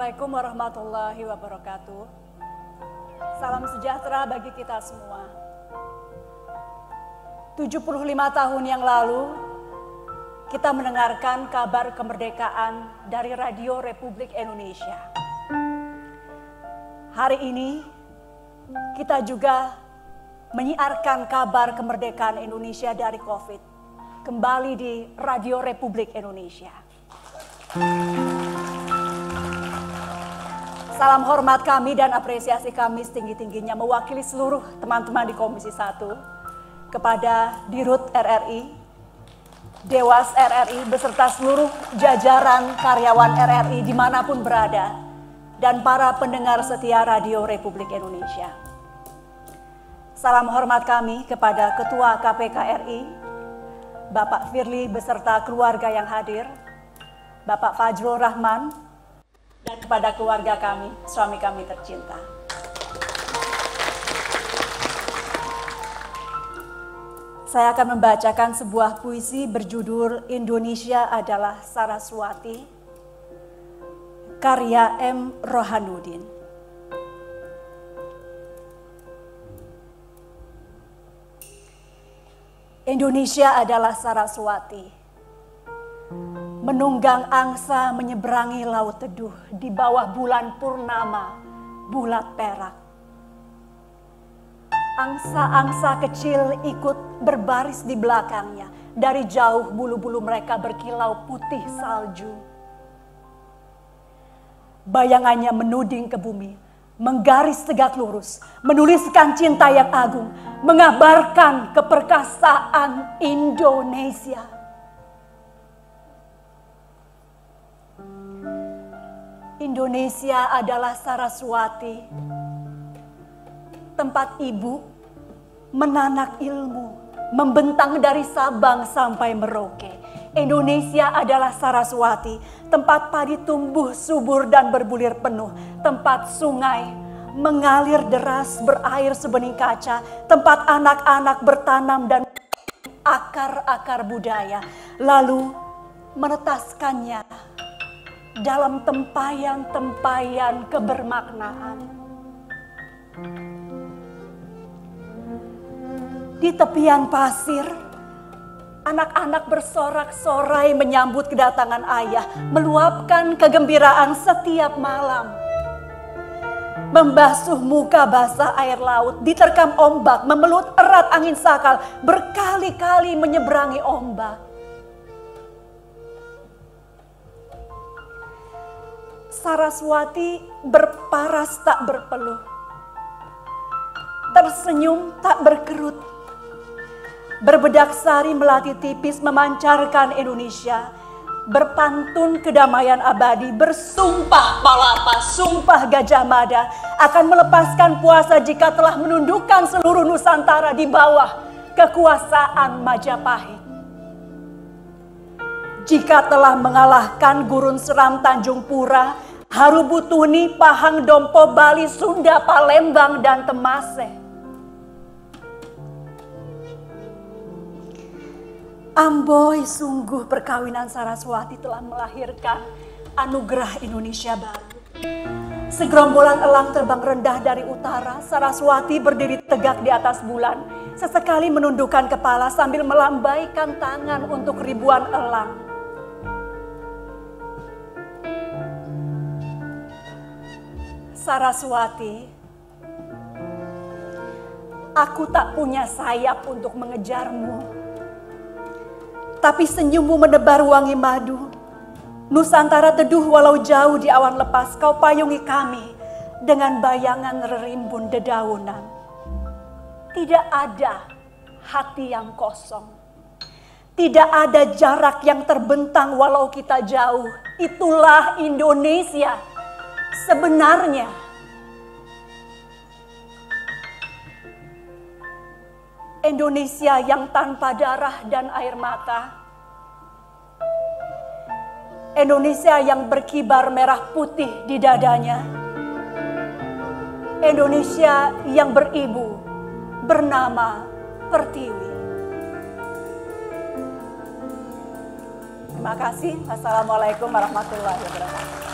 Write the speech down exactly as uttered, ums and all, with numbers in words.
Assalamualaikum warahmatullahi wabarakatuh. Salam sejahtera bagi kita semua. tujuh puluh lima tahun yang lalu, kita mendengarkan kabar kemerdekaan dari Radio Republik Indonesia. Hari ini, kita juga menyiarkan kabar kemerdekaan Indonesia dari COVID kembali di Radio Republik Indonesia. Salam hormat kami dan apresiasi kami setinggi-tingginya mewakili seluruh teman-teman di Komisi satu kepada Dirut R R I, Dewas R R I beserta seluruh jajaran karyawan R R I dimanapun berada dan para pendengar setia Radio Republik Indonesia. Salam hormat kami kepada Ketua K P K R I, Bapak Firly beserta keluarga yang hadir, Bapak Fajrul Rahman, dan kepada keluarga kami, suami kami tercinta. Saya akan membacakan sebuah puisi berjudul Indonesia adalah Saraswati, karya M. Rohanuddin. Indonesia adalah Saraswati, menunggang angsa menyeberangi laut teduh di bawah bulan purnama bulat perak. Angsa-angsa kecil ikut berbaris di belakangnya. Dari jauh bulu-bulu mereka berkilau putih salju. Bayangannya menuding ke bumi, menggaris tegak lurus, menuliskan cinta yang agung, mengabarkan keperkasaan Indonesia. Indonesia adalah Saraswati, tempat ibu menanak ilmu, membentang dari Sabang sampai Merauke. Indonesia adalah Saraswati, tempat padi tumbuh subur dan berbulir penuh, tempat sungai mengalir deras berair sebening kaca, tempat anak-anak bertanam dan akar-akar budaya, lalu menetaskannya dalam tempayan-tempayan kebermaknaan. Di tepian pasir, anak-anak bersorak-sorai menyambut kedatangan ayah, meluapkan kegembiraan setiap malam. Membasuh muka basah air laut, diterkam ombak, memelut erat angin sakal, berkali-kali menyeberangi ombak. Saraswati berparas tak berpeluh, tersenyum tak berkerut, berbedak sari melati tipis memancarkan Indonesia, berpantun kedamaian abadi, bersumpah palapa, sumpah Gajah Mada, akan melepaskan puasa jika telah menundukkan seluruh Nusantara di bawah kekuasaan Majapahit. Jika telah mengalahkan Gurun Seram Tanjung Pura, Harubutuni, Pahang, Dompo, Bali, Sunda, Palembang, dan Temase. Amboi, sungguh perkawinan Saraswati telah melahirkan anugerah Indonesia baru. Segerombolan elang terbang rendah dari utara, Saraswati berdiri tegak di atas bulan, sesekali menundukkan kepala sambil melambaikan tangan untuk ribuan elang. Saraswati, aku tak punya sayap untuk mengejarmu, tapi senyummu menebar wangi madu. Nusantara teduh walau jauh di awan lepas, kau payungi kami dengan bayangan rerimbun dedaunan. Tidak ada hati yang kosong, tidak ada jarak yang terbentang walau kita jauh. Itulah Indonesia sebenarnya. Indonesia yang tanpa darah dan air mata. Indonesia yang berkibar merah putih di dadanya. Indonesia yang beribu bernama Pertiwi. Terima kasih. Assalamualaikum warahmatullahi wabarakatuh.